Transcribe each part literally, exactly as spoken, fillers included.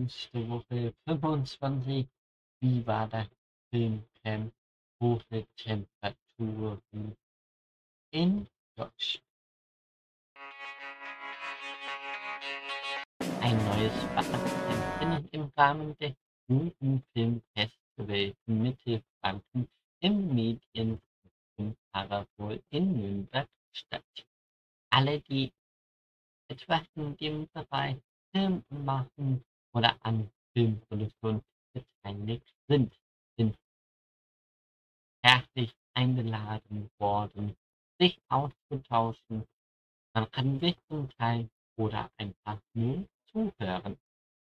letzte Woche fünfundzwanzig. Wie war das Filmcamp? Hohe Temperaturen in Deutschland. Ein neues Weihnachtsfilm findet im Rahmen des Jugendfilmfestivals Mittelfranken im Medienzentrum Parabol in Nürnberg statt. Alle, die etwas in dem Bereich Film machen oder an Filmproduktion beteiligt sind, sind herzlich eingeladen worden, sich auszutauschen. Man kann Wissen teilen oder einfach nur zuhören.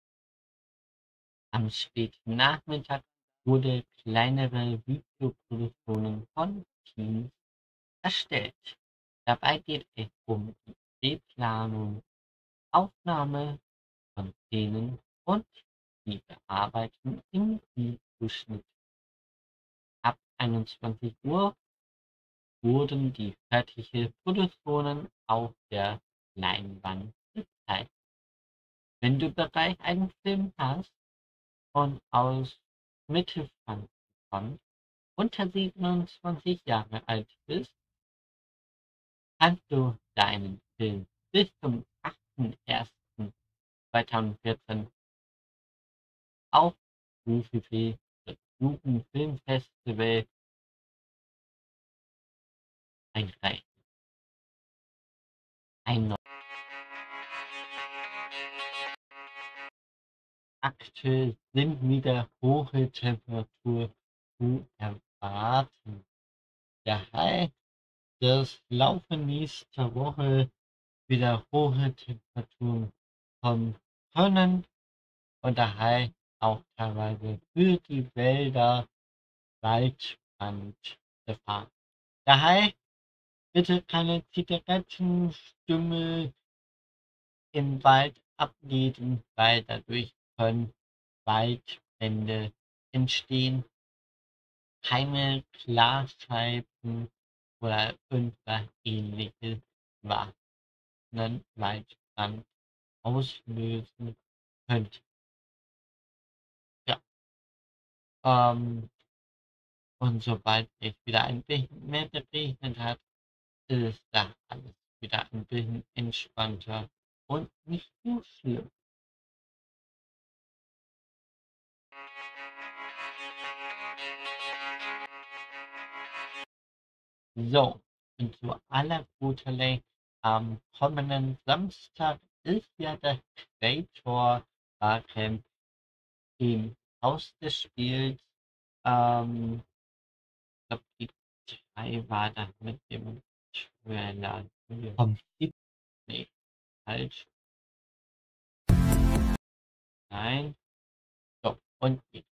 Am späten Nachmittag wurde kleinere Videoproduktionen von Teams erstellt. Dabei geht es um die Drehplanung, Aufnahme von Szenen und die Bearbeitung im Videoschnitt. Ab einundzwanzig Uhr wurden die fertigen Produktionen auf der Leinwand gezeigt. Wenn du bereits einen Film hast und aus Mittelfranken kommst, unter siebenundzwanzig Jahre alt bist, kannst du deinen Film bis zum achten ersten zweitausendvierzehn auf w w w punkt das Jugendfilmfestival einreichen. Ein neu- Aktuell sind wieder hohe Temperaturen zu erwarten. Daher das Laufe nächster Woche wieder hohe Temperaturen kommen können und daher auch teilweise für die Wälder Waldbrandgefahr. Daher bitte keine Zigarettenstummel im Wald abgeben, weil dadurch können Waldbrände entstehen. Keine Glasscheiben oder irgendwas ähnliches, was einen Waldbrand auslösen könnte. Ja, ähm, und sobald es wieder ein bisschen mehr geregnet hat, ist da alles wieder ein bisschen entspannter und nicht so schlimm. So, und zu aller guter Letzt, am kommenden Samstag ist ja das Creator Barcamp im Haus des Spiels. Ähm, ich glaube, die drei war da mit dem Trailer. Vom siebten. Nee, falsch. Nein. So, und jetzt.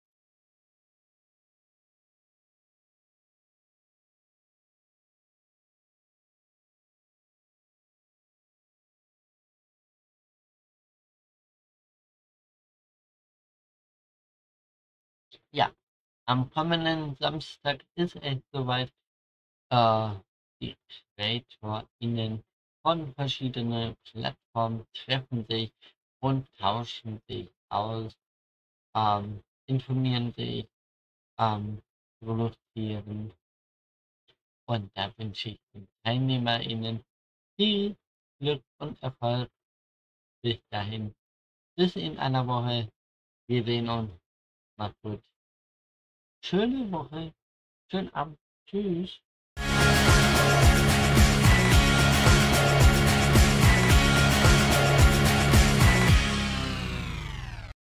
Ja, am kommenden Samstag ist es soweit. Äh, die CreatorInnen von verschiedenen Plattformen treffen sich und tauschen sich aus, ähm, informieren sich, ähm, produzieren. Und da wünsche ich den TeilnehmerInnen viel Glück und Erfolg. Bis dahin. Bis in einer Woche. Wir sehen uns. Macht's gut. Schöne Woche. Schönen Abend. Tschüss.